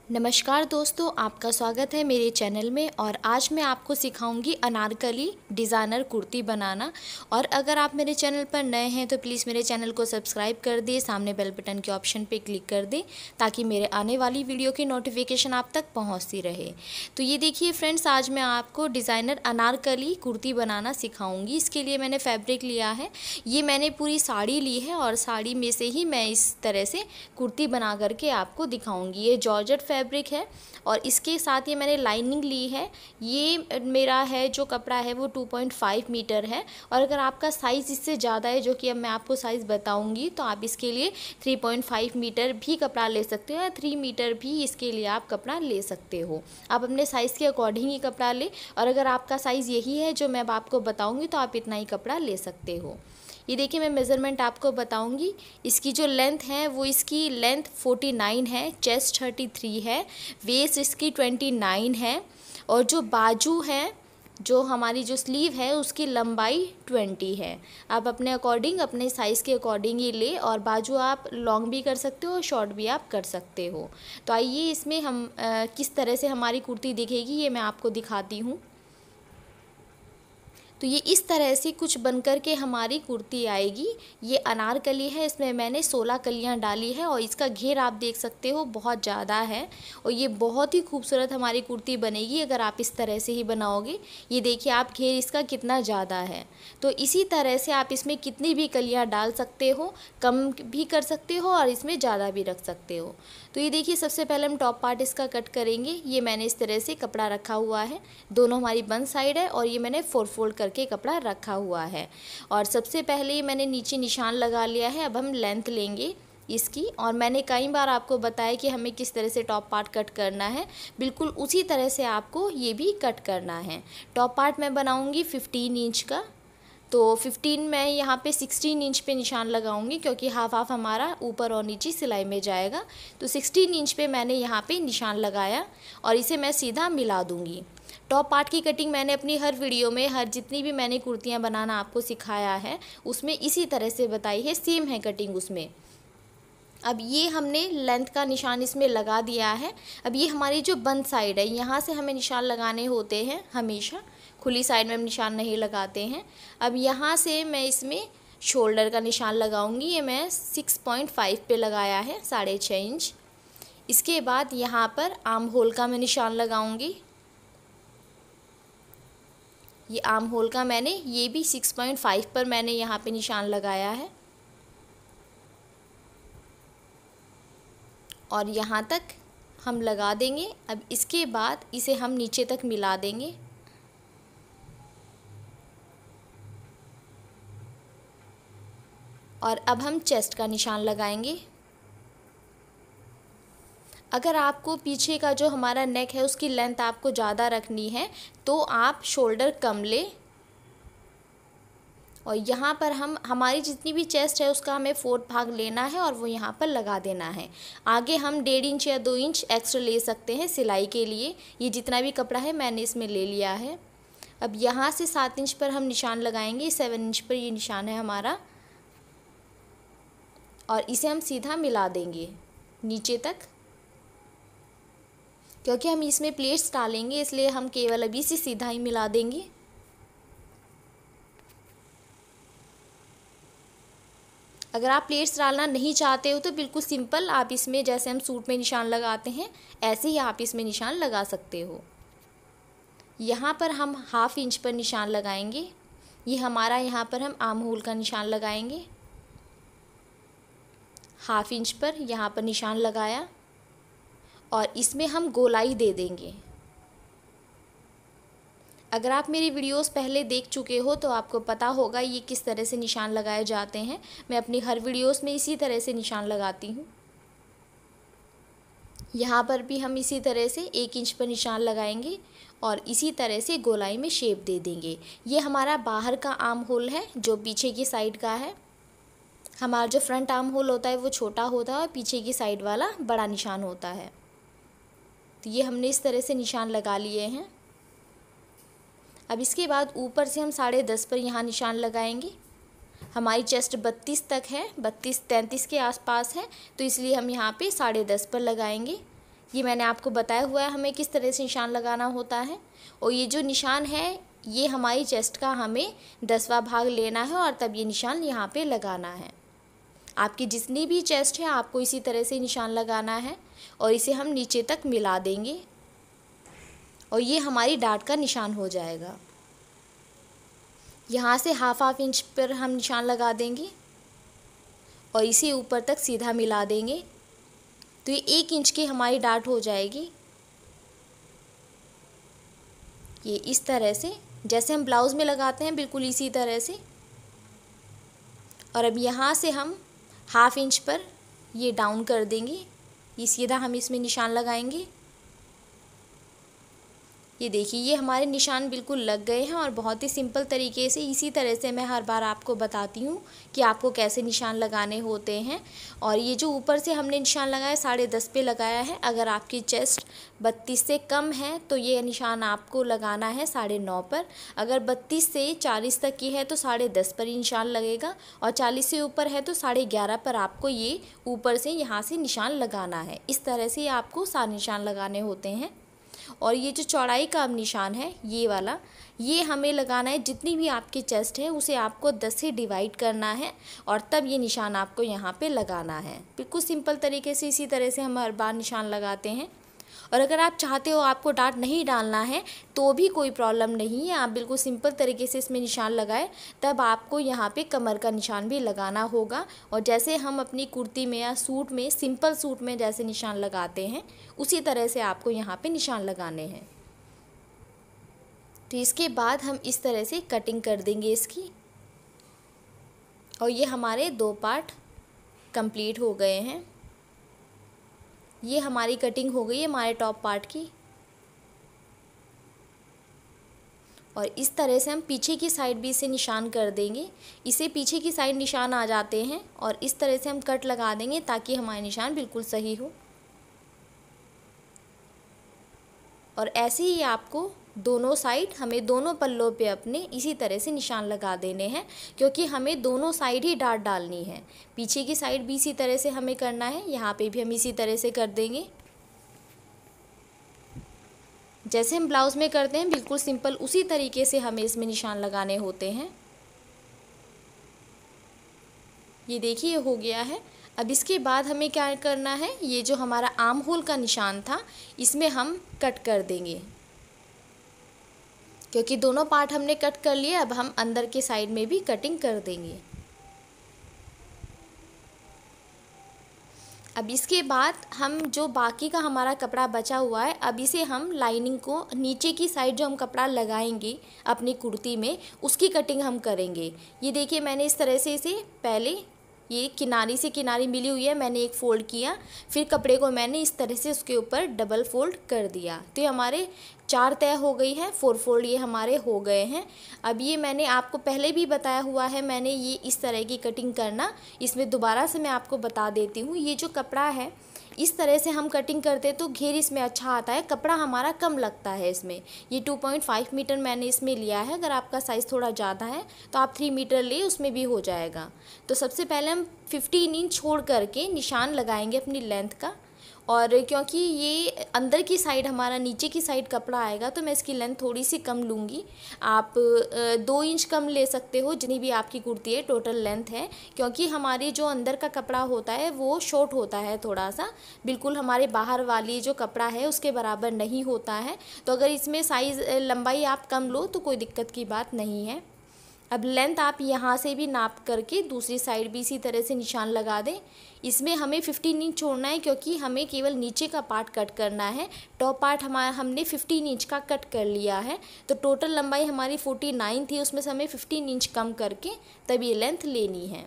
नमस्कार दोस्तों, आपका स्वागत है मेरे चैनल में। और आज मैं आपको सिखाऊंगी अनारकली डिज़ाइनर कुर्ती बनाना। और अगर आप मेरे चैनल पर नए हैं तो प्लीज़ मेरे चैनल को सब्सक्राइब कर दें, सामने बेल बटन के ऑप्शन पे क्लिक कर दें ताकि मेरे आने वाली वीडियो की नोटिफिकेशन आप तक पहुंचती रहे। तो ये देखिए फ्रेंड्स, आज मैं आपको डिज़ाइनर अनारकली कुर्ती बनाना सिखाऊँगी। इसके लिए मैंने फैब्रिक लिया है, ये मैंने पूरी साड़ी ली है और साड़ी में से ही मैं इस तरह से कुर्ती बना करके आपको दिखाऊँगी। ये जॉर्जेट फैब्रिक है और इसके साथ ये मैंने लाइनिंग ली है। ये मेरा है जो कपड़ा है वो 2.5 मीटर है। और अगर आपका साइज़ इससे ज़्यादा है, जो कि अब मैं आपको साइज़ बताऊंगी, तो आप इसके लिए 3.5 मीटर भी कपड़ा ले सकते हो या 3 मीटर भी इसके लिए आप कपड़ा ले सकते हो। आप अपने साइज़ के अकॉर्डिंग ही कपड़ा ले। और अगर आपका साइज़ यही है जो मैं अब आपको बताऊँगी तो आप इतना ही कपड़ा ले सकते हो। ये देखिए, मैं मेज़रमेंट आपको बताऊंगी। इसकी जो लेंथ है वो इसकी लेंथ 49 है, चेस्ट 33 है, वेस्ट इसकी 29 है और जो बाजू है, जो हमारी जो स्लीव है, उसकी लंबाई 20 है। आप अपने अकॉर्डिंग, अपने साइज़ के अकॉर्डिंग ही ले। और बाजू आप लॉन्ग भी कर सकते हो, शॉर्ट भी आप कर सकते हो। तो आइए इसमें हम किस तरह से हमारी कुर्ती दिखेगी ये मैं आपको दिखाती हूँ। तो ये इस तरह से कुछ बनकर के हमारी कुर्ती आएगी। ये अनारकली है, इसमें मैंने 16 कलियां डाली है और इसका घेर आप देख सकते हो बहुत ज़्यादा है। और ये बहुत ही खूबसूरत हमारी कुर्ती बनेगी अगर आप इस तरह से ही बनाओगे। ये देखिए आप, घेर इसका कितना ज़्यादा है। तो इसी तरह से आप इसमें कितनी भी कलियाँ डाल सकते हो, कम भी कर सकते हो और इसमें ज़्यादा भी रख सकते हो। तो ये देखिए, सबसे पहले हम टॉप पार्ट इसका कट करेंगे। ये मैंने इस तरह से कपड़ा रखा हुआ है, दोनों हमारी बंद साइड है और ये मैंने 4 फोल्ड करके कपड़ा रखा हुआ है। और सबसे पहले मैंने नीचे निशान लगा लिया है। अब हम लेंथ लेंगे इसकी। और मैंने कई बार आपको बताया कि हमें किस तरह से टॉप पार्ट कट करना है, बिल्कुल उसी तरह से आपको ये भी कट करना है। टॉप पार्ट मैं बनाऊंगी 15 इंच का। तो 15 मैं यहाँ पे 16 इंच पे निशान लगाऊंगी, क्योंकि हाफ हाफ हमारा ऊपर और नीचे सिलाई में जाएगा। तो 16 इंच पे मैंने यहाँ पे निशान लगाया और इसे मैं सीधा मिला दूँगी। टॉप पार्ट की कटिंग मैंने अपनी हर वीडियो में, हर जितनी भी मैंने कुर्तियाँ बनाना आपको सिखाया है उसमें इसी तरह से बताई है, सेम है कटिंग उसमें। अब ये हमने लेंथ का निशान इसमें लगा दिया है। अब ये हमारी जो बंद साइड है, यहाँ से हमें निशान लगाने होते हैं हमेशा, खुली साइड में हम निशान नहीं लगाते हैं। अब यहाँ से मैं इसमें शोल्डर का निशान लगाऊंगी। ये मैं 6.5 पे लगाया है, 6.5 इंच। इसके बाद यहाँ पर आर्म होल का मैं निशान लगाऊंगी। ये आर्म होल का मैंने, ये भी 6.5 पर मैंने यहाँ पे निशान लगाया है। और यहाँ तक हम लगा देंगे। अब इसके बाद इसे हम नीचे तक मिला देंगे। और अब हम चेस्ट का निशान लगाएंगे। अगर आपको पीछे का जो हमारा नेक है उसकी लेंथ आपको ज़्यादा रखनी है तो आप शोल्डर कम ले। और यहाँ पर हम, हमारी जितनी भी चेस्ट है उसका हमें 4 भाग लेना है और वो यहाँ पर लगा देना है। आगे हम 1.5 इंच या 2 इंच एक्स्ट्रा ले सकते हैं सिलाई के लिए। ये जितना भी कपड़ा है मैंने इसमें ले लिया है। अब यहाँ से 7 इंच पर हम निशान लगाएंगे, 7 इंच पर ये निशान है हमारा। और इसे हम सीधा मिला देंगे नीचे तक, क्योंकि हम इसमें प्लेट्स डालेंगे इसलिए हम केवल अभी से सीधा ही मिला देंगे। अगर आप प्लेट्स डालना नहीं चाहते हो तो बिल्कुल सिंपल आप इसमें, जैसे हम सूट में निशान लगाते हैं ऐसे ही आप इसमें निशान लगा सकते हो। यहाँ पर हम 1/2 इंच पर निशान लगाएंगे। ये हमारा, यहाँ पर हम आर्म होल का निशान लगाएंगे। 1/2 इंच पर यहाँ पर निशान लगाया और इसमें हम गोलाई दे देंगे। अगर आप मेरी वीडियोस पहले देख चुके हो तो आपको पता होगा ये किस तरह से निशान लगाए जाते हैं। मैं अपनी हर वीडियोस में इसी तरह से निशान लगाती हूँ। यहाँ पर भी हम इसी तरह से 1 इंच पर निशान लगाएंगे और इसी तरह से गोलाई में शेप दे देंगे। ये हमारा बाहर का आर्म होल है जो पीछे की साइड का है। हमारा जो फ्रंट आर्म होल होता है वो छोटा होता है और पीछे की साइड वाला बड़ा निशान होता है। तो ये हमने इस तरह से निशान लगा लिए हैं। अब इसके बाद ऊपर से हम 10.5 पर यहाँ निशान लगाएंगे। हमारी चेस्ट 32 तक है, 32-33 के आसपास है, तो इसलिए हम यहाँ पे 10.5 पर लगाएंगे। ये मैंने आपको बताया हुआ है हमें किस तरह से निशान लगाना होता है। और ये जो निशान है ये हमारी चेस्ट का हमें 10वां भाग लेना है और तब ये निशान यहाँ पे लगाना है। आपकी जितनी भी चेस्ट है आपको इसी तरह से निशान लगाना है और इसे हम नीचे तक मिला देंगे और ये हमारी डाट का निशान हो जाएगा। यहाँ से हाफ इंच पर हम निशान लगा देंगे और इसे ऊपर तक सीधा मिला देंगे तो ये 1 इंच की हमारी डाट हो जाएगी। ये इस तरह से जैसे हम ब्लाउज़ में लगाते हैं बिल्कुल इसी तरह से। और अब यहाँ से हम हाफ इंच पर ये डाउन कर देंगे, ये सीधा हम इसमें निशान लगाएंगे। ये देखिए ये हमारे निशान बिल्कुल लग गए हैं और बहुत ही सिंपल तरीके से इसी तरह से मैं हर बार आपको बताती हूँ कि आपको कैसे निशान लगाने होते हैं। और ये जो ऊपर से हमने निशान लगाया 10.5 पे लगाया है। अगर आपकी चेस्ट 32 से कम है तो ये निशान आपको लगाना है 9.5 पर। अगर 32 से 40 तक की है तो 10.5 पर ही निशान लगेगा और 40 से ऊपर है तो 11.5 पर आपको ये ऊपर से यहाँ से निशान लगाना है। इस तरह से आपको सारे निशान लगाने होते हैं। और ये जो चौड़ाई का अब निशान है ये वाला, ये हमें लगाना है जितनी भी आपकी चेस्ट है उसे आपको 10 से डिवाइड करना है और तब ये निशान आपको यहाँ पे लगाना है। बिल्कुल सिंपल तरीके से इसी तरह से हम हर बार निशान लगाते हैं। और अगर आप चाहते हो आपको डाट नहीं डालना है तो भी कोई प्रॉब्लम नहीं है, आप बिल्कुल सिंपल तरीके से इसमें निशान लगाए। तब आपको यहाँ पे कमर का निशान भी लगाना होगा और जैसे हम अपनी कुर्ती में या सूट में, सिंपल सूट में जैसे निशान लगाते हैं उसी तरह से आपको यहाँ पे निशान लगाने हैं। तो इसके बाद हम इस तरह से कटिंग कर देंगे इसकी। और ये हमारे 2 पार्ट कंप्लीट हो गए हैं। ये हमारी कटिंग हो गई है हमारे टॉप पार्ट की। और इस तरह से हम पीछे की साइड भी इसे निशान कर देंगे। इसे पीछे की साइड निशान आ जाते हैं और इस तरह से हम कट लगा देंगे ताकि हमारे निशान बिल्कुल सही हो। और ऐसे ही आपको दोनों साइड, हमें दोनों पल्लों पे अपने इसी तरह से निशान लगा देने हैं क्योंकि हमें दोनों साइड ही डाट डालनी है। पीछे की साइड भी इसी तरह से हमें करना है, यहाँ पे भी हम इसी तरह से कर देंगे जैसे हम ब्लाउज़ में करते हैं। बिल्कुल सिंपल उसी तरीके से हमें इसमें निशान लगाने होते हैं। ये देखिए हो गया है। अब इसके बाद हमें क्या करना है, ये जो हमारा आर्म होल का निशान था इसमें हम कट कर देंगे क्योंकि दोनों पार्ट हमने कट कर लिए। अब हम अंदर के साइड में भी कटिंग कर देंगे। अब इसके बाद हम जो बाकी का हमारा कपड़ा बचा हुआ है, अब इसे हम लाइनिंग को नीचे की साइड जो हम कपड़ा लगाएंगे अपनी कुर्ती में उसकी कटिंग हम करेंगे। ये देखिए मैंने इस तरह से इसे पहले ये किनारी से किनारी मिली हुई है, मैंने एक फ़ोल्ड किया, फिर कपड़े को मैंने इस तरह से उसके ऊपर डबल फोल्ड कर दिया तो ये हमारे 4 तय हो गई है, 4 फोल्ड ये हमारे हो गए हैं। अब ये मैंने आपको पहले भी बताया हुआ है, मैंने ये इस तरह की कटिंग करना, इसमें दोबारा से मैं आपको बता देती हूँ। ये जो कपड़ा है इस तरह से हम कटिंग करते तो घेर इसमें अच्छा आता है, कपड़ा हमारा कम लगता है इसमें। ये 2.5 मीटर मैंने इसमें लिया है। अगर आपका साइज़ थोड़ा ज़्यादा है तो आप 3 मीटर ले, उसमें भी हो जाएगा। तो सबसे पहले हम 15 इंच छोड़ करके निशान लगाएंगे अपनी लेंथ का। और क्योंकि ये अंदर की साइड हमारा नीचे की साइड कपड़ा आएगा तो मैं इसकी लेंथ थोड़ी सी कम लूँगी। आप 2 इंच कम ले सकते हो जितनी भी आपकी कुर्ती है टोटल लेंथ है, क्योंकि हमारी जो अंदर का कपड़ा होता है वो शॉर्ट होता है थोड़ा सा, बिल्कुल हमारे बाहर वाली जो कपड़ा है उसके बराबर नहीं होता है। तो अगर इसमें साइज़ लंबाई आप कम लो तो कोई दिक्कत की बात नहीं है। अब लेंथ आप यहाँ से भी नाप करके दूसरी साइड भी इसी तरह से निशान लगा दें। इसमें हमें 15 इंच छोड़ना है क्योंकि हमें केवल नीचे का पार्ट कट करना है। टॉप पार्ट हमने 15 इंच का कट कर लिया है तो टोटल लंबाई हमारी 49 थी, उसमें से हमें 15 इंच कम करके तब ये लेंथ लेनी है।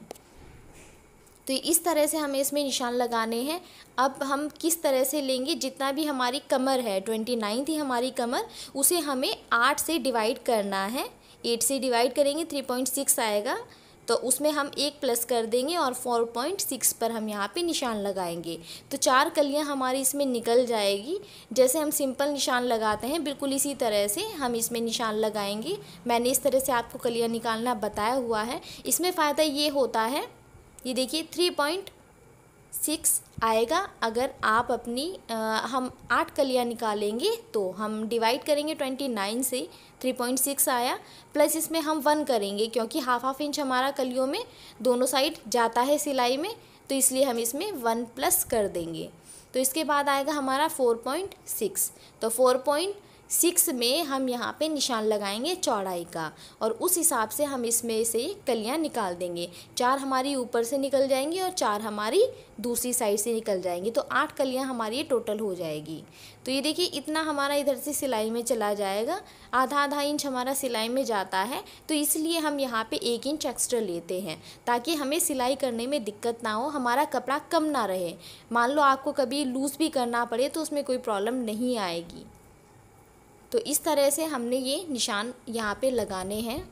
तो इस तरह से हमें इसमें निशान लगाने हैं। अब हम किस तरह से लेंगे, जितना भी हमारी कमर है 29 थी हमारी कमर, उसे हमें 8 से डिवाइड करना है। 8 से डिवाइड करेंगे 3.6 आएगा तो उसमें हम 1 प्लस कर देंगे और 4.6 पर हम यहाँ पे निशान लगाएंगे तो 4 कलियाँ हमारी इसमें निकल जाएगी। जैसे हम सिंपल निशान लगाते हैं बिल्कुल इसी तरह से हम इसमें निशान लगाएंगे। मैंने इस तरह से आपको कलियाँ निकालना बताया हुआ है। इसमें फ़ायदा ये होता है, ये देखिए 6 आएगा। अगर आप अपनी हम 8 कलियाँ निकालेंगे तो हम डिवाइड करेंगे 29 से, 3.6 आया। प्लस इसमें हम 1 करेंगे क्योंकि हाफ इंच हमारा कलियों में दोनों साइड जाता है सिलाई में, तो इसलिए हम इसमें 1 प्लस कर देंगे। तो इसके बाद आएगा हमारा 4.6। तो 4.6 में हम यहाँ पे निशान लगाएंगे चौड़ाई का, और उस हिसाब से हम इसमें से कलियाँ निकाल देंगे। 4 हमारी ऊपर से निकल जाएंगी और 4 हमारी दूसरी साइड से निकल जाएंगी, तो 8 कलियाँ हमारी टोटल हो जाएगी। तो ये देखिए इतना हमारा इधर से सिलाई में चला जाएगा, आधा इंच हमारा सिलाई में जाता है, तो इसलिए हम यहाँ पे 1 इंच एक्स्ट्रा लेते हैं ताकि हमें सिलाई करने में दिक्कत ना हो, हमारा कपड़ा कम ना रहे। मान लो आपको कभी लूज़ भी करना पड़े तो उसमें कोई प्रॉब्लम नहीं आएगी। तो इस तरह से हमने ये निशान यहाँ पे लगाने हैं।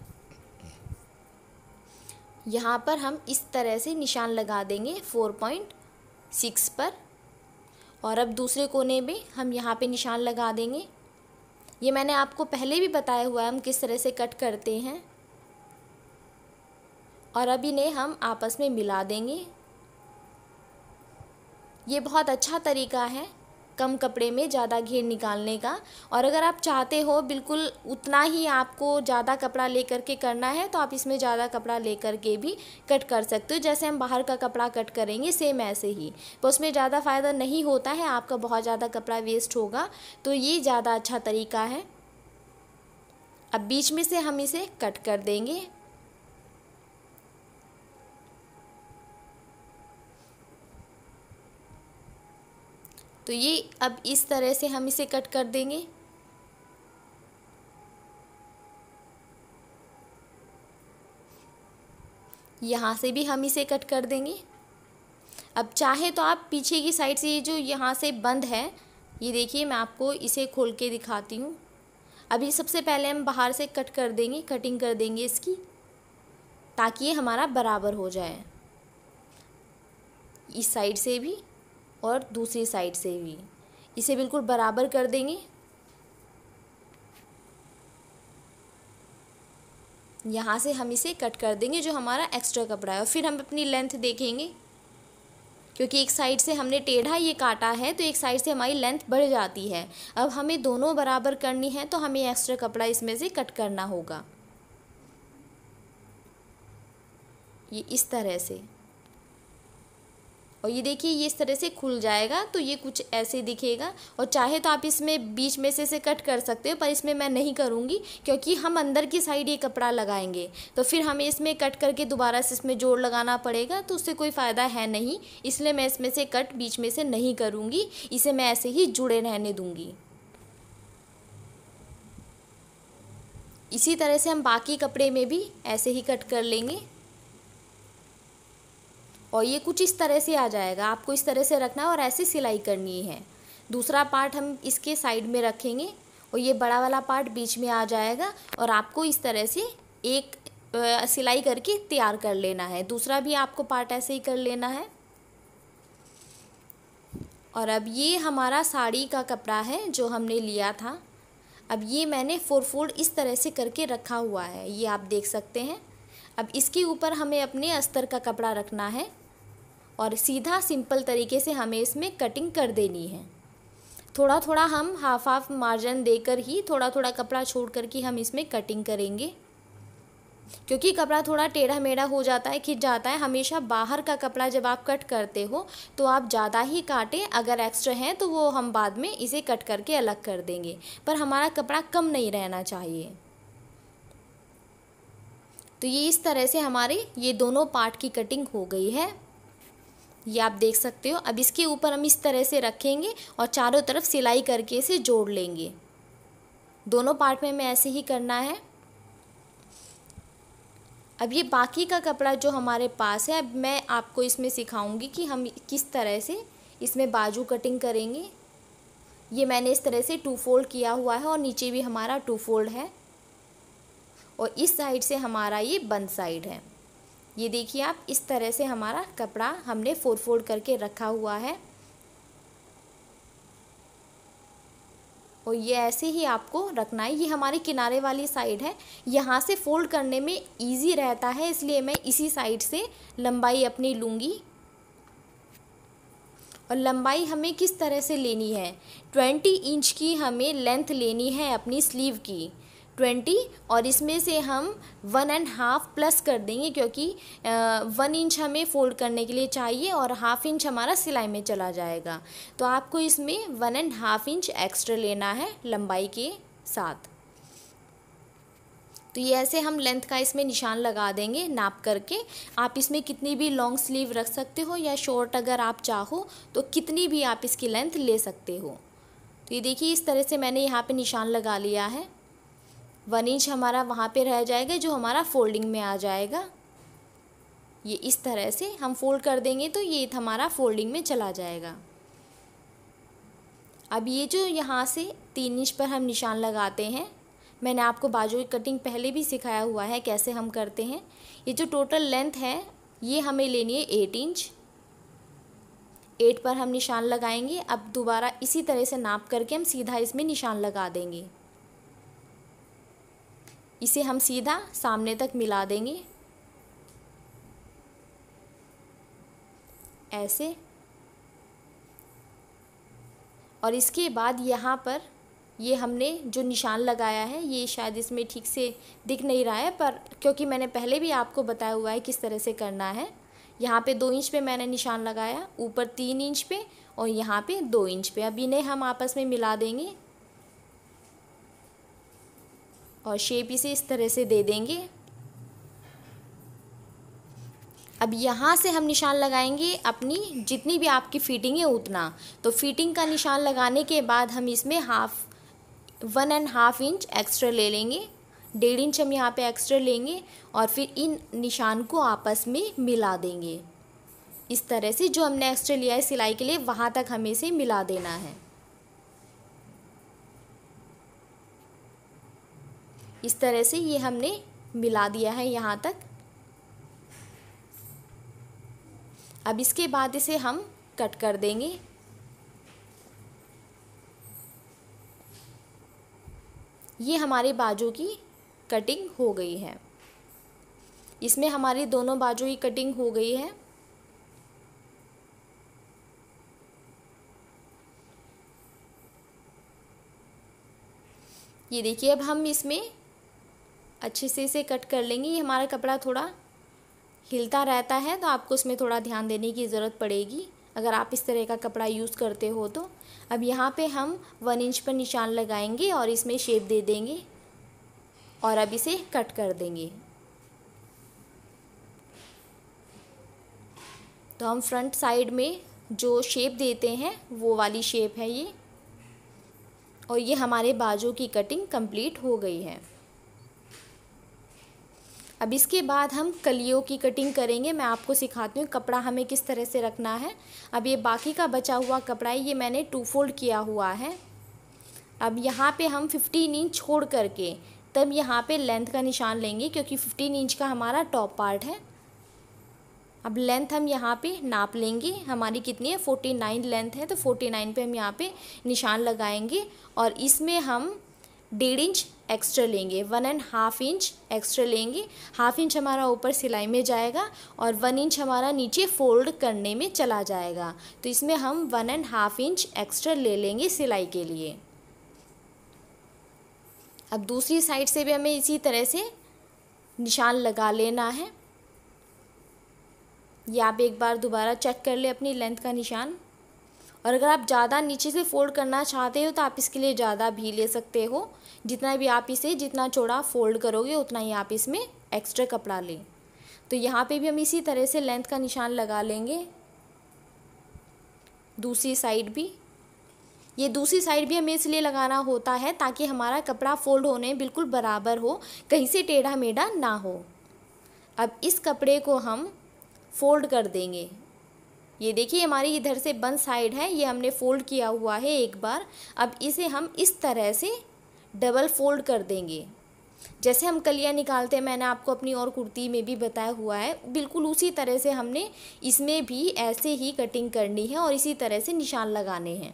यहाँ पर हम इस तरह से निशान लगा देंगे 4.6 पर, और अब दूसरे कोने में हम यहाँ पे निशान लगा देंगे। ये मैंने आपको पहले भी बताया हुआ है हम किस तरह से कट करते हैं। और अब इन्हें हम आपस में मिला देंगे। ये बहुत अच्छा तरीका है कम कपड़े में ज़्यादा घेर निकालने का। और अगर आप चाहते हो बिल्कुल उतना ही आपको ज़्यादा कपड़ा लेकर के करना है तो आप इसमें ज़्यादा कपड़ा लेकर के भी कट कर सकते हो। जैसे हम बाहर का कपड़ा कट करेंगे सेम ऐसे ही, तो उसमें ज़्यादा फ़ायदा नहीं होता है, आपका बहुत ज़्यादा कपड़ा वेस्ट होगा। तो ये ज़्यादा अच्छा तरीका है। अब बीच में से हम इसे कट कर देंगे। तो ये अब इस तरह से हम इसे कट कर देंगे। यहाँ से भी हम इसे कट कर देंगे। अब चाहे तो आप पीछे की साइड से, ये जो यहाँ से बंद है, ये देखिए मैं आपको इसे खोल के दिखाती हूँ। अभी सबसे पहले हम बाहर से कट कर देंगे, कटिंग कर देंगे इसकी, ताकि ये हमारा बराबर हो जाए, इस साइड से भी और दूसरी साइड से भी इसे बिल्कुल बराबर कर देंगे। यहाँ से हम इसे कट कर देंगे जो हमारा एक्स्ट्रा कपड़ा है, और फिर हम अपनी लेंथ देखेंगे, क्योंकि एक साइड से हमने टेढ़ा ये काटा है तो एक साइड से हमारी लेंथ बढ़ जाती है। अब हमें दोनों बराबर करनी है तो हमें एक्स्ट्रा कपड़ा इसमें से कट करना होगा, ये इस तरह से। और ये देखिए ये इस तरह से खुल जाएगा, तो ये कुछ ऐसे दिखेगा। और चाहे तो आप इसमें बीच में से कट कर सकते हो, पर इसमें मैं नहीं करूँगी क्योंकि हम अंदर की साइड ये कपड़ा लगाएंगे, तो फिर हमें इसमें कट करके दोबारा से इसमें जोड़ लगाना पड़ेगा, तो उससे कोई फ़ायदा है नहीं। इसलिए मैं इसमें से कट बीच में से नहीं करूँगी, इसे मैं ऐसे ही जुड़े रहने दूँगी। इसी तरह से हम बाकी कपड़े में भी ऐसे ही कट कर लेंगे। और ये कुछ इस तरह से आ जाएगा, आपको इस तरह से रखना है और ऐसे सिलाई करनी है। दूसरा पार्ट हम इसके साइड में रखेंगे और ये बड़ा वाला पार्ट बीच में आ जाएगा, और आपको इस तरह से एक सिलाई करके तैयार कर लेना है। दूसरा भी आपको पार्ट ऐसे ही कर लेना है। और अब ये हमारा साड़ी का कपड़ा है जो हमने लिया था। अब ये मैंने 4 फोल्ड इस तरह से करके रखा हुआ है, ये आप देख सकते हैं। अब इसके ऊपर हमें अपने अस्तर का कपड़ा रखना है और सीधा सिंपल तरीके से हमें इसमें कटिंग कर देनी है। थोड़ा थोड़ा हम हाफ मार्जिन देकर ही, थोड़ा थोड़ा कपड़ा छोड़ कर के हम इसमें कटिंग करेंगे, क्योंकि कपड़ा थोड़ा टेढ़ा मेढ़ा हो जाता है, खिंच जाता है। हमेशा बाहर का कपड़ा जब आप कट करते हो तो आप ज़्यादा ही काटें, अगर एक्स्ट्रा है तो वो हम बाद में इसे कट करके अलग कर देंगे, पर हमारा कपड़ा कम नहीं रहना चाहिए। तो ये इस तरह से हमारे ये दोनों पार्ट की कटिंग हो गई है, ये आप देख सकते हो। अब इसके ऊपर हम इस तरह से रखेंगे और चारों तरफ सिलाई करके इसे जोड़ लेंगे। दोनों पार्ट में हमें ऐसे ही करना है। अब ये बाकी का कपड़ा जो हमारे पास है, अब मैं आपको इसमें सिखाऊंगी कि हम किस तरह से इसमें बाजू कटिंग करेंगे। ये मैंने इस तरह से 2 फोल्ड किया हुआ है और नीचे भी हमारा 2 फोल्ड है, और इस साइड से हमारा ये बंद साइड है। ये देखिए आप, इस तरह से हमारा कपड़ा हमने 4 फोल्ड करके रखा हुआ है, और ये ऐसे ही आपको रखना है। ये हमारी किनारे वाली साइड है, यहाँ से फोल्ड करने में इजी रहता है, इसलिए मैं इसी साइड से लंबाई अपनी लूँगी। और लंबाई हमें किस तरह से लेनी है, 20 इंच की हमें लेंथ लेनी है अपनी स्लीव की, 20, और इसमें से हम 1.5 प्लस कर देंगे क्योंकि 1 इंच हमें फ़ोल्ड करने के लिए चाहिए और हाफ इंच हमारा सिलाई में चला जाएगा। तो आपको इसमें 1.5 इंच एक्स्ट्रा लेना है लंबाई के साथ। तो ये ऐसे हम लेंथ का इसमें निशान लगा देंगे नाप करके। आप इसमें कितनी भी लॉन्ग स्लीव रख सकते हो या शॉर्ट अगर आप चाहो तो कितनी भी आप इसकी लेंथ ले सकते हो। तो ये देखिए इस तरह से मैंने यहाँ पे निशान लगा लिया है। 1 इंच हमारा वहाँ पे रह जाएगा जो हमारा फोल्डिंग में आ जाएगा। ये इस तरह से हम फोल्ड कर देंगे तो ये हमारा फोल्डिंग में चला जाएगा। अब ये जो यहाँ से 3 इंच पर हम निशान लगाते हैं, मैंने आपको बाजू की कटिंग पहले भी सिखाया हुआ है कैसे हम करते हैं। ये जो टोटल लेंथ है ये हमें लेनी है 8 इंच। 8 पर हम निशान लगाएंगे। अब दोबारा इसी तरह से नाप करके हम सीधा इसमें निशान लगा देंगे। इसे हम सीधा सामने तक मिला देंगे ऐसे। और इसके बाद यहाँ पर ये हमने जो निशान लगाया है, ये शायद इसमें ठीक से दिख नहीं रहा है पर क्योंकि मैंने पहले भी आपको बताया हुआ है किस तरह से करना है। यहाँ पे 2 इंच पे मैंने निशान लगाया, ऊपर 3 इंच पे और यहाँ पे 2 इंच पे। अब इन्हें हम आपस में मिला देंगे और शेप इसे इस तरह से दे देंगे। अब यहाँ से हम निशान लगाएंगे अपनी जितनी भी आपकी फिटिंग है उतना। तो फिटिंग का निशान लगाने के बाद हम इसमें 1.5 इंच एक्स्ट्रा ले लेंगे, 1.5 इंच हम यहाँ पे एक्स्ट्रा लेंगे और फिर इन निशान को आपस में मिला देंगे। इस तरह से जो हमने एक्स्ट्रा लिया है सिलाई के लिए वहाँ तक हमें इसे मिला देना है। इस तरह से ये हमने मिला दिया है यहाँ तक। अब इसके बाद इसे हम कट कर देंगे। ये हमारे बाजू की कटिंग हो गई है। इसमें हमारी दोनों बाजू की कटिंग हो गई है। ये देखिए अब हम इसमें अच्छे से इसे कट कर लेंगे। ये हमारा कपड़ा थोड़ा हिलता रहता है तो आपको इसमें थोड़ा ध्यान देने की ज़रूरत पड़ेगी अगर आप इस तरह का कपड़ा यूज़ करते हो तो। अब यहाँ पे हम 1 इंच पर निशान लगाएंगे और इसमें शेप दे देंगे और अब इसे कट कर देंगे। तो हम फ्रंट साइड में जो शेप देते हैं वो वाली शेप है ये। और ये हमारे बाजू की कटिंग कंप्लीट हो गई है। अब इसके बाद हम कलियों की कटिंग करेंगे। मैं आपको सिखाती हूँ कपड़ा हमें किस तरह से रखना है। अब ये बाकी का बचा हुआ कपड़ा है, ये मैंने 2 फोल्ड किया हुआ है। अब यहाँ पे हम 15 इंच छोड़ करके तब यहाँ पे लेंथ का निशान लेंगे क्योंकि 15 इंच का हमारा टॉप पार्ट है। अब लेंथ हम यहाँ पे नाप लेंगे, हमारी कितनी है 49 लेंथ है, तो 49 पे हम यहाँ पे निशान लगाएंगे और इसमें हम 1.5 इंच एक्स्ट्रा लेंगे, 1.5 इंच एक्स्ट्रा लेंगे। हाफ इंच हमारा ऊपर सिलाई में जाएगा और 1 इंच हमारा नीचे फोल्ड करने में चला जाएगा। तो इसमें हम 1.5 इंच एक्स्ट्रा ले लेंगे सिलाई के लिए। अब दूसरी साइड से भी हमें इसी तरह से निशान लगा लेना है। ये आप एक बार दोबारा चेक कर ले अपनी लेंथ का निशान। और अगर आप ज़्यादा नीचे से फोल्ड करना चाहते हो तो आप इसके लिए ज़्यादा भी ले सकते हो। जितना भी आप इसे जितना चौड़ा फोल्ड करोगे उतना ही आप इसमें एक्स्ट्रा कपड़ा लें। तो यहाँ पे भी हम इसी तरह से लेंथ का निशान लगा लेंगे। दूसरी साइड भी, ये दूसरी साइड भी हमें इसलिए लगाना होता है ताकि हमारा कपड़ा फोल्ड होने बिल्कुल बराबर हो, कहीं से टेढ़ा मेढ़ा ना हो। अब इस कपड़े को हम फोल्ड कर देंगे। ये देखिए हमारी इधर से बंद साइड है, ये हमने फोल्ड किया हुआ है एक बार। अब इसे हम इस तरह से डबल फोल्ड कर देंगे। जैसे हम कलियाँ निकालते हैं, मैंने आपको अपनी और कुर्ती में भी बताया हुआ है, बिल्कुल उसी तरह से हमने इसमें भी ऐसे ही कटिंग करनी है और इसी तरह से निशान लगाने हैं।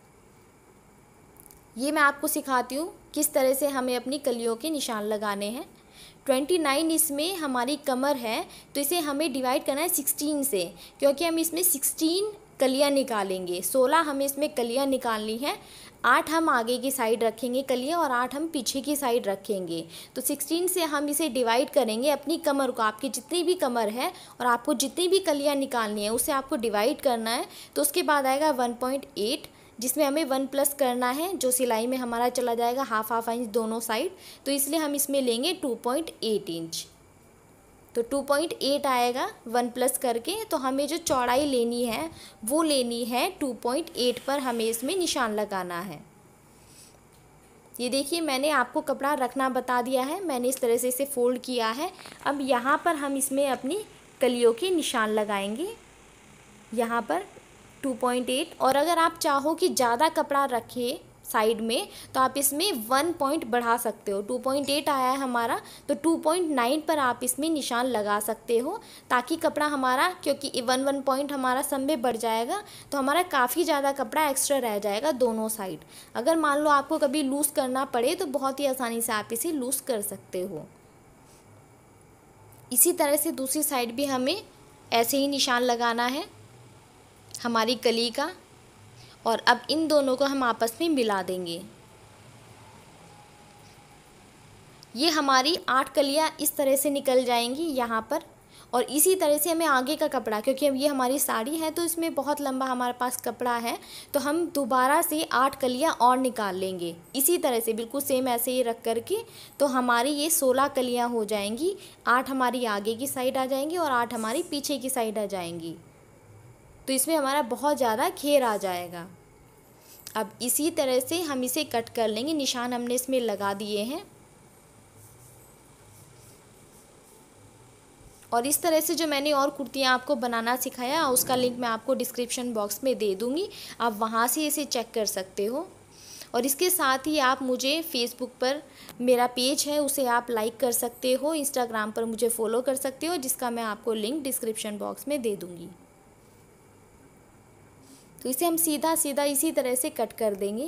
ये मैं आपको सिखाती हूँ किस तरह से हमें अपनी कलियों के निशान लगाने हैं। 29 इसमें हमारी कमर है तो इसे हमें डिवाइड करना है 16 से, क्योंकि हम इसमें 16 कलियां निकालेंगे। 16 हमें इसमें कलियां निकालनी है। 8 हम आगे की साइड रखेंगे कलियां और 8 हम पीछे की साइड रखेंगे। तो 16 से हम इसे डिवाइड करेंगे, अपनी कमर को, आपकी जितनी भी कमर है और आपको जितनी भी कलियां निकालनी है उसे आपको डिवाइड करना है। तो उसके बाद आएगा 1.8, जिसमें हमें 1 प्लस करना है, जो सिलाई में हमारा चला जाएगा हाफ इंच दोनों साइड। तो इसलिए हम इसमें लेंगे 2.8 इंच। तो 2.8 आएगा 1 प्लस करके। तो हमें जो चौड़ाई लेनी है वो लेनी है 2.8 पर, हमें इसमें निशान लगाना है। ये देखिए मैंने आपको कपड़ा रखना बता दिया है, मैंने इस तरह से इसे फोल्ड किया है। अब यहाँ पर हम इसमें अपनी कलियों के निशान लगाएंगे, यहाँ पर 2.8। और अगर आप चाहो कि ज़्यादा कपड़ा रखे साइड में तो आप इसमें 1 पॉइंट बढ़ा सकते हो। 2.8 आया है हमारा, तो 2.9 पर आप इसमें निशान लगा सकते हो, ताकि कपड़ा हमारा, क्योंकि 1 पॉइंट हमारा सब में बढ़ जाएगा तो हमारा काफ़ी ज़्यादा कपड़ा एक्स्ट्रा रह जाएगा दोनों साइड। अगर मान लो आपको कभी लूज़ करना पड़े तो बहुत ही आसानी से आप इसे लूज़ कर सकते हो। इसी तरह से दूसरी साइड भी हमें ऐसे ही निशान लगाना है हमारी कली का। और अब इन दोनों को हम आपस में मिला देंगे। ये हमारी 8 कलियां इस तरह से निकल जाएंगी यहाँ पर। और इसी तरह से हमें आगे का कपड़ा, क्योंकि अब ये हमारी साड़ी है तो इसमें बहुत लंबा हमारे पास कपड़ा है, तो हम दोबारा से 8 कलियां और निकाल लेंगे इसी तरह से, बिल्कुल सेम ऐसे ही रख करके। तो हमारी ये 16 कलियां हो जाएंगी। 8 हमारी आगे की साइड आ जाएंगी और 8 हमारी पीछे की साइड आ जाएंगी। तो इसमें हमारा बहुत ज़्यादा घेर आ जाएगा। अब इसी तरह से हम इसे कट कर लेंगे। निशान हमने इसमें लगा दिए हैं। और इस तरह से जो मैंने और कुर्तियाँ आपको बनाना सिखाया उसका लिंक मैं आपको डिस्क्रिप्शन बॉक्स में दे दूँगी, आप वहाँ से इसे चेक कर सकते हो। और इसके साथ ही आप मुझे फेसबुक पर मेरा पेज है उसे आप लाइक कर सकते हो, इंस्टाग्राम पर मुझे फॉलो कर सकते हो, जिसका मैं आपको लिंक डिस्क्रिप्शन बॉक्स में दे दूँगी। तो इसे हम सीधा सीधा इसी तरह से कट कर देंगे।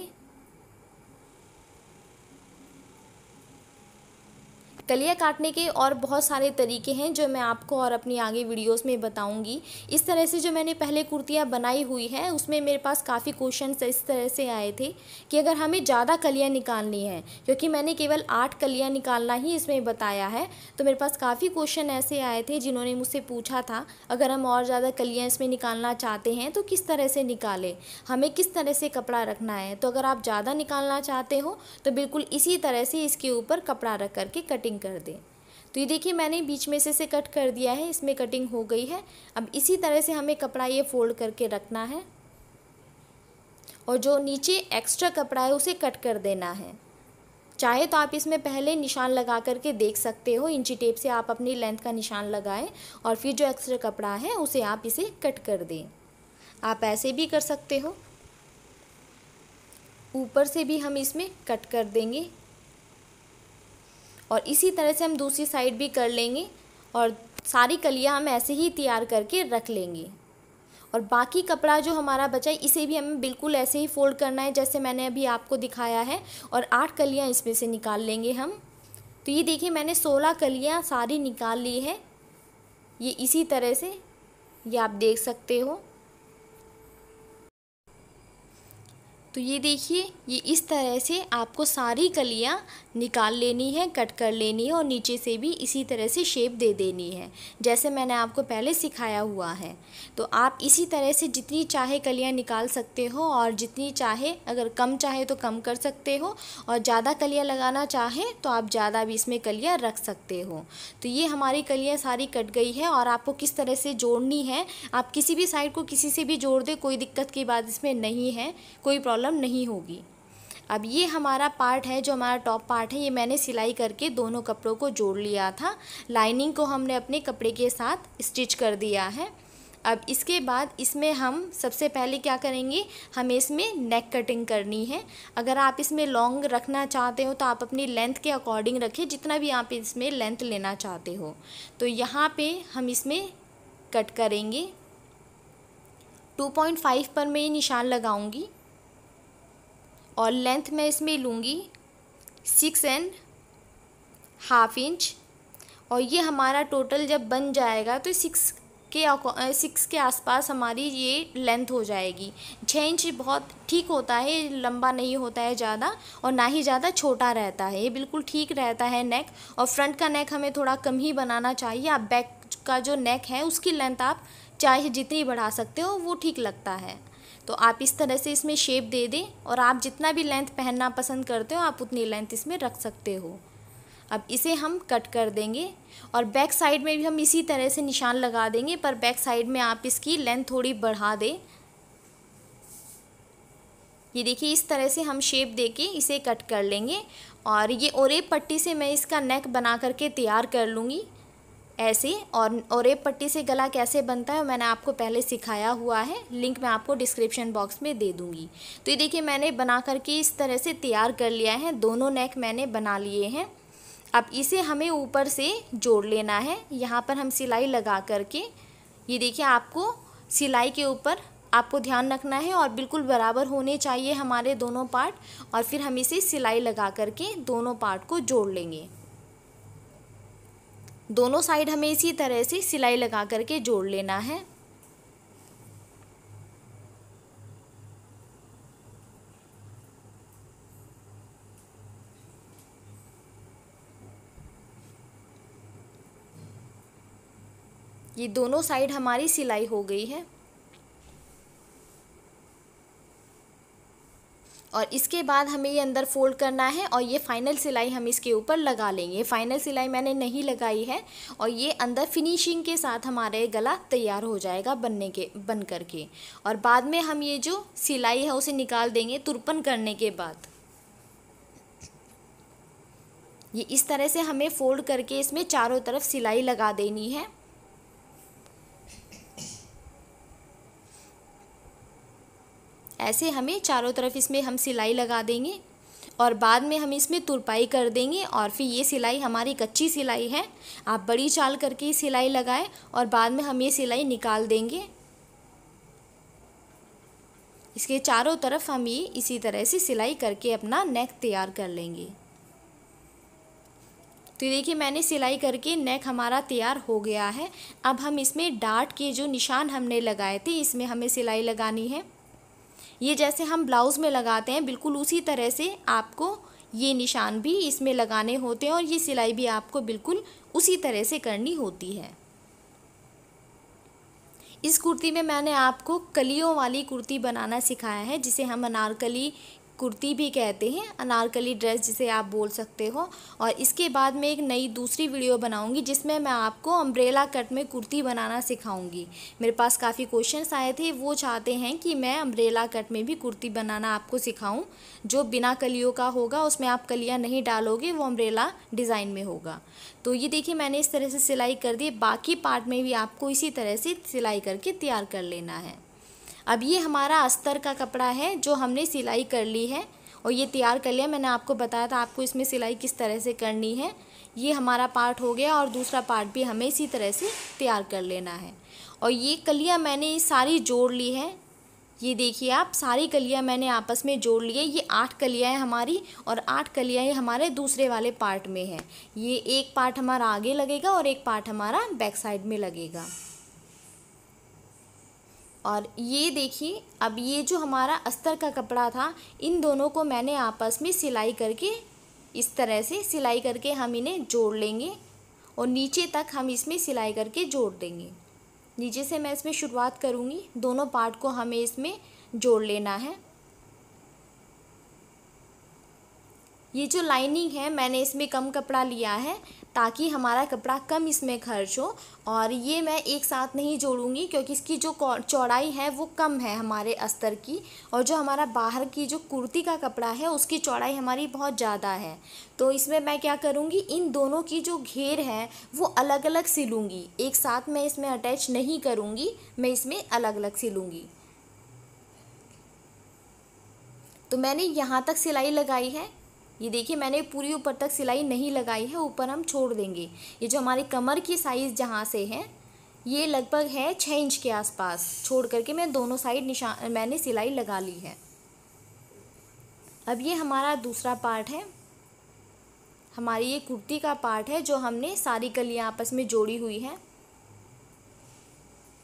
कलियाँ काटने के और बहुत सारे तरीके हैं जो मैं आपको और अपनी आगे वीडियोस में बताऊंगी। इस तरह से जो मैंने पहले कुर्तियाँ बनाई हुई है उसमें मेरे पास काफ़ी क्वेश्चंस इस तरह से आए थे कि अगर हमें ज़्यादा कलियाँ निकालनी है, क्योंकि मैंने केवल 8 कलियाँ निकालना ही इसमें बताया है, तो मेरे पास काफ़ी क्वेश्चन ऐसे आए थे जिन्होंने मुझसे पूछा था अगर हम और ज़्यादा कलियाँ इसमें निकालना चाहते हैं तो किस तरह से निकालें, हमें किस तरह से कपड़ा रखना है। तो अगर आप ज़्यादा निकालना चाहते हो तो बिल्कुल इसी तरह से इसके ऊपर कपड़ा रख करके कटिंग कर दें। तो ये देखिए मैंने बीच में से कट कर दिया है, इसमें कटिंग हो गई है। अब इसी तरह से हमें कपड़ा ये फोल्ड करके रखना है और जो नीचे एक्स्ट्रा कपड़ा है उसे कट कर देना है। चाहे तो आप इसमें पहले निशान लगा करके देख सकते हो, इंची टेप से आप अपनी लेंथ का निशान लगाएं और फिर जो एक्स्ट्रा कपड़ा है उसे आप इसे कट कर दें। आप ऐसे भी कर सकते हो, ऊपर से भी हम इसमें कट कर देंगे और इसी तरह से हम दूसरी साइड भी कर लेंगे और सारी कलियां हम ऐसे ही तैयार करके रख लेंगे। और बाकी कपड़ा जो हमारा बचा है इसे भी हमें बिल्कुल ऐसे ही फोल्ड करना है जैसे मैंने अभी आपको दिखाया है और 8 कलियां इसमें से निकाल लेंगे हम। तो ये देखिए मैंने 16 कलियां सारी निकाल ली है, ये इसी तरह से, ये आप देख सकते हो। तो ये देखिए ये इस तरह से आपको सारी कलियां निकाल लेनी है, कट कर लेनी है और नीचे से भी इसी तरह से शेप दे देनी है जैसे मैंने आपको पहले सिखाया हुआ है। तो आप इसी तरह से जितनी चाहे कलियां निकाल सकते हो और जितनी चाहे, अगर कम चाहे तो कम कर सकते हो और ज़्यादा कलियां लगाना चाहे तो आप ज़्यादा भी इसमें कलियां रख सकते हो। तो ये हमारी कलियां सारी कट गई है और आपको किस तरह से जोड़नी है, आप किसी भी साइड को किसी से भी जोड़ दे, कोई दिक्कत की बात इसमें नहीं है, कोई प्रॉब्लम नहीं होगी। अब ये हमारा पार्ट है, जो हमारा टॉप पार्ट है, ये मैंने सिलाई करके दोनों कपड़ों को जोड़ लिया था। लाइनिंग को हमने अपने कपड़े के साथ स्टिच कर दिया है। अब इसके बाद इसमें हम सबसे पहले क्या करेंगे, हमें इसमें नेक कटिंग करनी है। अगर आप इसमें लॉन्ग रखना चाहते हो तो आप अपनी लेंथ के अकॉर्डिंग रखें, जितना भी आप इसमें लेंथ लेना चाहते हो। तो यहाँ पे हम इसमें कट करेंगे 2.5 पर मैं ये निशान लगाऊंगी और लेंथ मैं इसमें लूँगी 6.5 इंच। और ये हमारा टोटल जब बन जाएगा तो 6 6 के आसपास हमारी ये लेंथ हो जाएगी। 6 इंच बहुत ठीक होता है, लंबा नहीं होता है ज़्यादा और ना ही ज़्यादा छोटा रहता है, ये बिल्कुल ठीक रहता है नेक। और फ्रंट का नेक हमें थोड़ा कम ही बनाना चाहिए। आप बैक का जो नेक है उसकी लेंथ आप चाहे जितनी बढ़ा सकते हो, वो ठीक लगता है। तो आप इस तरह से इसमें शेप दे दें और आप जितना भी लेंथ पहनना पसंद करते हो आप उतनी लेंथ इसमें रख सकते हो। अब इसे हम कट कर देंगे और बैक साइड में भी हम इसी तरह से निशान लगा देंगे, पर बैक साइड में आप इसकी लेंथ थोड़ी बढ़ा दें। ये देखिए इस तरह से हम शेप देके इसे कट कर लेंगे और ये ओरेब पट्टी से मैं इसका नेक बना करके तैयार कर लूँगी ऐसे। और ओरेब पट्टी से गला कैसे बनता है मैंने आपको पहले सिखाया हुआ है, लिंक मैं आपको डिस्क्रिप्शन बॉक्स में दे दूँगी। तो ये देखिए मैंने बना करके इस तरह से तैयार कर लिया है, दोनों नेक मैंने बना लिए हैं। अब इसे हमें ऊपर से जोड़ लेना है। यहाँ पर हम सिलाई लगा करके, ये देखिए आपको सिलाई के ऊपर आपको ध्यान रखना है और बिल्कुल बराबर होने चाहिए हमारे दोनों पार्ट। और फिर हम इसे सिलाई लगा करके दोनों पार्ट को जोड़ लेंगे। दोनों साइड हमें इसी तरह से सिलाई लगा करके जोड़ लेना है। ये दोनों साइड हमारी सिलाई हो गई है और इसके बाद हमें ये अंदर फोल्ड करना है और ये फाइनल सिलाई हम इसके ऊपर लगा लेंगे। फाइनल सिलाई मैंने नहीं लगाई है और ये अंदर फिनिशिंग के साथ हमारे गला तैयार हो जाएगा बन करके। और बाद में हम ये जो सिलाई है उसे निकाल देंगे तुरपन करने के बाद। ये इस तरह से हमें फोल्ड करके इसमें चारों तरफ सिलाई लगा देनी है। ऐसे हमें चारों तरफ इसमें हम सिलाई लगा देंगे और बाद में हम इसमें तुरपाई कर देंगे। और फिर ये सिलाई हमारी कच्ची सिलाई है, आप बड़ी चाल करके सिलाई लगाएं और बाद में हम ये सिलाई निकाल देंगे। इसके चारों तरफ हम ये इसी तरह से सिलाई करके अपना नेक तैयार कर लेंगे। तो देखिए मैंने सिलाई करके नेक हमारा तैयार हो गया है। अब हम इसमें डार्ट के जो निशान हमने लगाए थे इसमें हमें सिलाई लगानी है। ये जैसे हम ब्लाउज़ में लगाते हैं बिल्कुल उसी तरह से आपको ये निशान भी इसमें लगाने होते हैं और ये सिलाई भी आपको बिल्कुल उसी तरह से करनी होती है। इस कुर्ती में मैंने आपको कलियों वाली कुर्ती बनाना सिखाया है, जिसे हम अनारकली कुर्ती भी कहते हैं, अनारकली ड्रेस जिसे आप बोल सकते हो। और इसके बाद मैं एक नई दूसरी वीडियो बनाऊंगी जिसमें मैं आपको अम्ब्रेला कट में कुर्ती बनाना सिखाऊंगी। मेरे पास काफ़ी क्वेश्चंस आए थे, वो चाहते हैं कि मैं अम्ब्रेला कट में भी कुर्ती बनाना आपको सिखाऊं, जो बिना कलियों का होगा, उसमें आप कलियां नहीं डालोगे, वो अम्ब्रेला डिज़ाइन में होगा। तो ये देखिए मैंने इस तरह से सिलाई कर दी। बाकी पार्ट में भी आपको इसी तरह से सिलाई करके तैयार कर लेना है। अब ये हमारा अस्तर का कपड़ा है जो हमने सिलाई कर ली है और ये तैयार कर लिया। मैंने आपको बताया था आपको इसमें सिलाई किस तरह से करनी है। ये हमारा पार्ट हो गया और दूसरा पार्ट भी हमें इसी तरह से तैयार कर लेना है। और ये कलियाँ मैंने सारी जोड़ ली है। ये देखिए आप, सारी कलियाँ मैंने आपस में जोड़ ली है। ये 8 कलियाँ हैं हमारी और 8 कलियाँ हमारे दूसरे वाले पार्ट में है। ये एक पार्ट हमारा आगे लगेगा और एक पार्ट हमारा बैक साइड में लगेगा। और ये देखिए अब ये जो हमारा अस्तर का कपड़ा था, इन दोनों को मैंने आपस में सिलाई करके इस तरह से सिलाई करके हम इन्हें जोड़ लेंगे और नीचे तक हम इसमें सिलाई करके जोड़ देंगे। नीचे से मैं इसमें शुरुआत करूँगी, दोनों पार्ट को हमें इसमें जोड़ लेना है। ये जो लाइनिंग है मैंने इसमें कम कपड़ा लिया है ताकि हमारा कपड़ा कम इसमें खर्च हो। और ये मैं एक साथ नहीं जोड़ूंगी क्योंकि इसकी जो चौड़ाई है वो कम है हमारे अस्तर की, और जो हमारा बाहर की जो कुर्ती का कपड़ा है उसकी चौड़ाई हमारी बहुत ज़्यादा है। तो इसमें मैं क्या करूँगी, इन दोनों की जो घेर है वो अलग अलग सिलूँगी, एक साथ मैं इसमें अटैच नहीं करूँगी, मैं इसमें अलग अलग सिलूँगी। तो मैंने यहाँ तक सिलाई लगाई है। ये देखिए मैंने पूरी ऊपर तक सिलाई नहीं लगाई है, ऊपर हम छोड़ देंगे। ये जो हमारी कमर की साइज़ जहाँ से है ये लगभग है 6 इंच के आसपास, छोड़ करके मैं दोनों साइड मैंने सिलाई लगा ली है। अब ये हमारा दूसरा पार्ट है, हमारी ये कुर्ती का पार्ट है जो हमने सारी कलियाँ आपस में जोड़ी हुई है।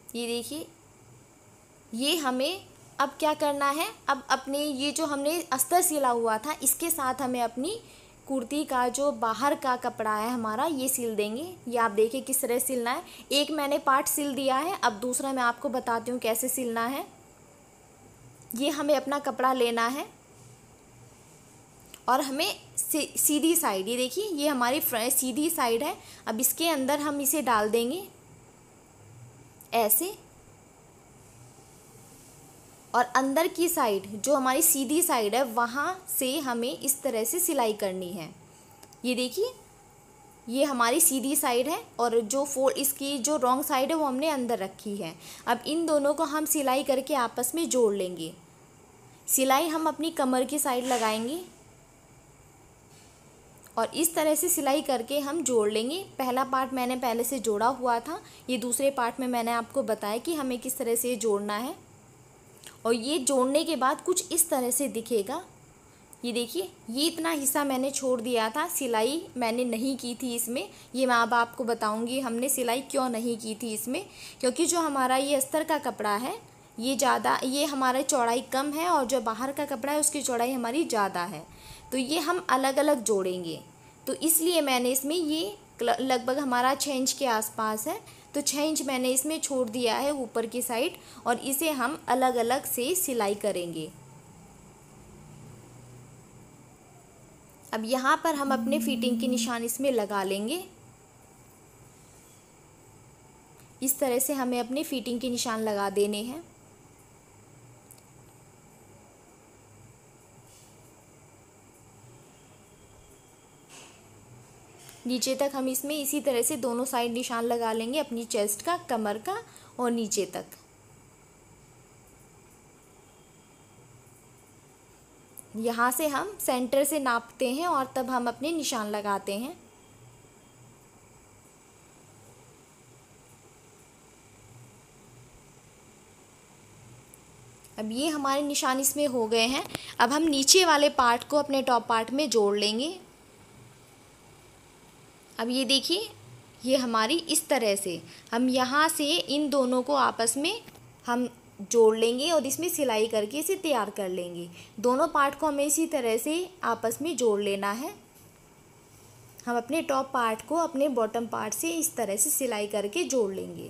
ये देखिए, ये हमें अब क्या करना है, अब अपने ये जो हमने अस्तर सिला हुआ था इसके साथ हमें अपनी कुर्ती का जो बाहर का कपड़ा है हमारा ये सिल देंगे। ये आप देखिए किस तरह सिलना है। एक मैंने पार्ट सिल दिया है, अब दूसरा मैं आपको बताती हूँ कैसे सिलना है। ये हमें अपना कपड़ा लेना है और हमें सीधी साइड, ये देखिए ये हमारी सीधी साइड है। अब इसके अंदर हम इसे डाल देंगे ऐसे, और अंदर की साइड जो हमारी सीधी साइड है वहाँ से हमें इस तरह से सिलाई करनी है। ये देखिए ये हमारी सीधी साइड है और जो इसकी जो रॉन्ग साइड है वो हमने अंदर रखी है। अब इन दोनों को हम सिलाई करके आपस में जोड़ लेंगे। सिलाई हम अपनी कमर की साइड लगाएंगे और इस तरह से सिलाई करके हम जोड़ लेंगे। पहला पार्ट मैंने पहले से जोड़ा हुआ था, ये दूसरे पार्ट में मैंने आपको बताया कि हमें किस तरह से जोड़ना है। और ये जोड़ने के बाद कुछ इस तरह से दिखेगा। ये देखिए ये इतना हिस्सा मैंने छोड़ दिया था, सिलाई मैंने नहीं की थी इसमें। ये मैं अब आपको बताऊंगी हमने सिलाई क्यों नहीं की थी इसमें, क्योंकि जो हमारा ये अस्तर का कपड़ा है ये हमारा चौड़ाई कम है और जो बाहर का कपड़ा है उसकी चौड़ाई हमारी ज़्यादा है, तो ये हम अलग अलग जोड़ेंगे। तो इसलिए मैंने इसमें ये लगभग हमारा 6 इंच के आसपास है, तो 6 इंच मैंने इसमें छोड़ दिया है ऊपर की साइड, और इसे हम अलग अलग से सिलाई करेंगे। अब यहाँ पर हम अपने फिटिंग के निशान इसमें लगा लेंगे। इस तरह से हमें अपने फिटिंग के निशान लगा देने हैं। नीचे तक हम इसमें इसी तरह से दोनों साइड निशान लगा लेंगे, अपनी चेस्ट का, कमर का और नीचे तक। यहाँ से हम सेंटर से नापते हैं और तब हम अपने निशान लगाते हैं। अब ये हमारे निशान इसमें हो गए हैं। अब हम नीचे वाले पार्ट को अपने टॉप पार्ट में जोड़ लेंगे। अब ये देखिए ये हमारी इस तरह से हम यहाँ से इन दोनों को आपस में हम जोड़ लेंगे और इसमें सिलाई करके इसे तैयार कर लेंगे। दोनों पार्ट को हमें इसी तरह से आपस में जोड़ लेना है। हम अपने टॉप पार्ट को अपने बॉटम पार्ट से इस तरह से सिलाई करके जोड़ लेंगे।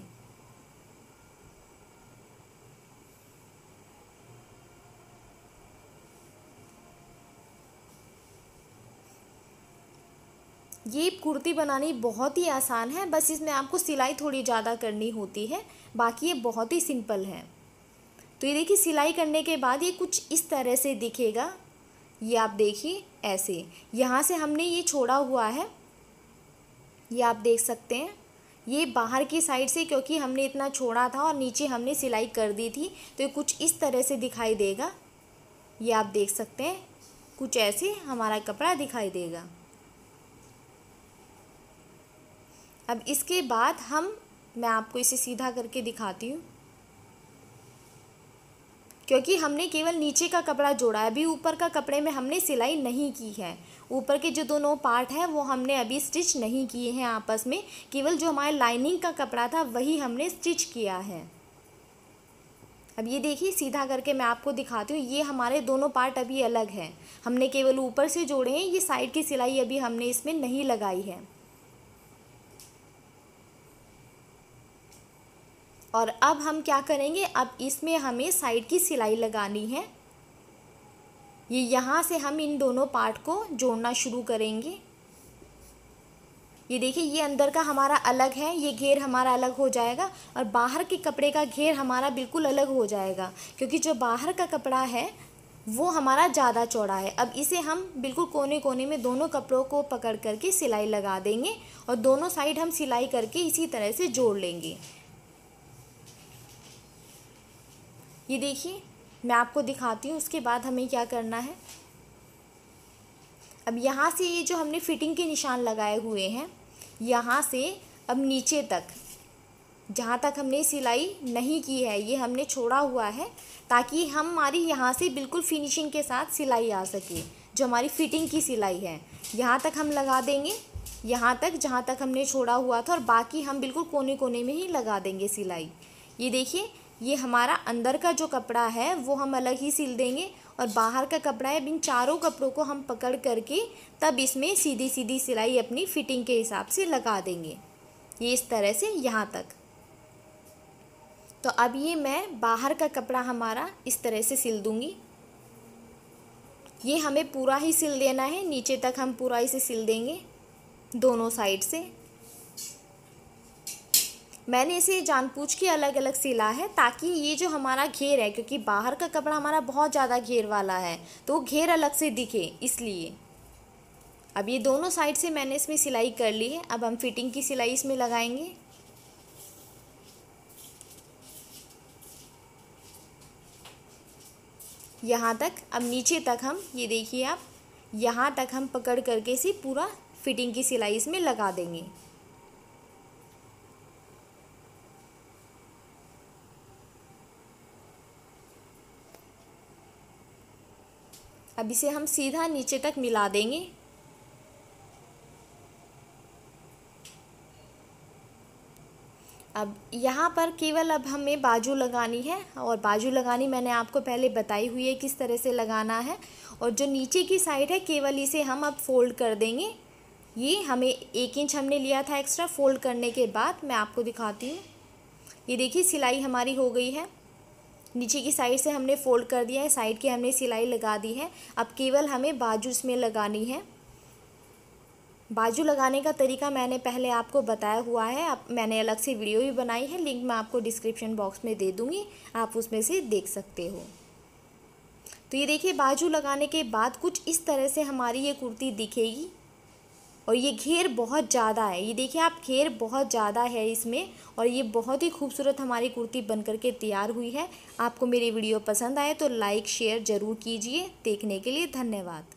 ये कुर्ती बनानी बहुत ही आसान है, बस इसमें आपको सिलाई थोड़ी ज़्यादा करनी होती है, बाकी ये बहुत ही सिंपल है। तो ये देखिए सिलाई करने के बाद ये कुछ इस तरह से दिखेगा। ये आप देखिए ऐसे, यहाँ से हमने ये छोड़ा हुआ है, ये आप देख सकते हैं। ये बाहर की साइड से क्योंकि हमने इतना छोड़ा था और नीचे हमने सिलाई कर दी थी, तो ये कुछ इस तरह से दिखाई देगा। ये आप देख सकते हैं, कुछ ऐसे हमारा कपड़ा दिखाई देगा। अब इसके बाद मैं आपको इसे सीधा करके दिखाती हूँ, क्योंकि हमने केवल नीचे का कपड़ा जोड़ा है, अभी ऊपर का कपड़े में हमने सिलाई नहीं की है। ऊपर के जो दोनों पार्ट हैं वो हमने अभी स्टिच नहीं किए हैं आपस में, केवल जो हमारे लाइनिंग का कपड़ा था वही हमने स्टिच किया है। अब ये देखिए सीधा करके मैं आपको दिखाती हूँ, ये हमारे दोनों पार्ट अभी अलग हैं, हमने केवल ऊपर से जोड़े हैं। ये साइड की सिलाई अभी हमने इसमें नहीं लगाई है। और अब हम क्या करेंगे, अब इसमें हमें साइड की सिलाई लगानी है। ये यहाँ से हम इन दोनों पार्ट को जोड़ना शुरू करेंगे। ये देखिए ये अंदर का हमारा अलग है, ये घेर हमारा अलग हो जाएगा और बाहर के कपड़े का घेर हमारा बिल्कुल अलग हो जाएगा, क्योंकि जो बाहर का कपड़ा है वो हमारा ज़्यादा चौड़ा है। अब इसे हम बिल्कुल कोने कोने में दोनों कपड़ों को पकड़ करके सिलाई लगा देंगे और दोनों साइड हम सिलाई करके इसी तरह से जोड़ लेंगे। ये देखिए मैं आपको दिखाती हूँ उसके बाद हमें क्या करना है। अब यहाँ से ये जो हमने फिटिंग के निशान लगाए हुए हैं, यहाँ से अब नीचे तक जहाँ तक हमने सिलाई नहीं की है ये हमने छोड़ा हुआ है, ताकि हमारी यहाँ से बिल्कुल फिनिशिंग के साथ सिलाई आ सके। जो हमारी फिटिंग की सिलाई है यहाँ तक हम लगा देंगे, यहाँ तक जहाँ तक हमने छोड़ा हुआ था, और बाकी हम बिल्कुल कोने कोने में ही लगा देंगे सिलाई। ये देखिए, ये हमारा अंदर का जो कपड़ा है वो हम अलग ही सिल देंगे और बाहर का कपड़ा है, इन चारों कपड़ों को हम पकड़ करके तब इसमें सीधी सीधी सिलाई अपनी फिटिंग के हिसाब से लगा देंगे। ये इस तरह से यहाँ तक। तो अब ये मैं बाहर का कपड़ा हमारा इस तरह से सिल दूँगी। ये हमें पूरा ही सिल देना है, नीचे तक हम पूरा इसे सिल देंगे दोनों साइड से। मैंने इसे जानबूझ के अलग अलग सिला है ताकि ये जो हमारा घेर है, क्योंकि बाहर का कपड़ा हमारा बहुत ज़्यादा घेर वाला है तो घेर अलग से दिखे इसलिए। अब ये दोनों साइड से मैंने इसमें सिलाई कर ली है। अब हम फिटिंग की सिलाई इसमें लगाएंगे। यहाँ तक, अब नीचे तक हम, ये देखिए आप, यहाँ तक हम पकड़ करके इसे पूरा फिटिंग की सिलाई इसमें लगा देंगे। अब इसे हम सीधा नीचे तक मिला देंगे। अब यहाँ पर केवल अब हमें बाजू लगानी है और बाजू लगानी मैंने आपको पहले बताई हुई है किस तरह से लगाना है। और जो नीचे की साइड है केवल इसे हम अब फोल्ड कर देंगे। ये हमें 1 इंच हमने लिया था एक्स्ट्रा, फोल्ड करने के बाद मैं आपको दिखाती हूँ। ये देखिए सिलाई हमारी हो गई है, नीचे की साइड से हमने फोल्ड कर दिया है, साइड की हमने सिलाई लगा दी है। अब केवल हमें बाजू इसमें लगानी है। बाजू लगाने का तरीका मैंने पहले आपको बताया हुआ है, अब मैंने अलग से वीडियो भी बनाई है, लिंक मैं आपको डिस्क्रिप्शन बॉक्स में दे दूँगी, आप उसमें से देख सकते हो। तो ये देखिए बाजू लगाने के बाद कुछ इस तरह से हमारी ये कुर्ती दिखेगी। और ये घेर बहुत ज़्यादा है, ये देखिए आप, घेर बहुत ज़्यादा है इसमें और ये बहुत ही खूबसूरत हमारी कुर्ती बन करके तैयार हुई है। आपको मेरी वीडियो पसंद आए तो लाइक शेयर ज़रूर कीजिए। देखने के लिए धन्यवाद।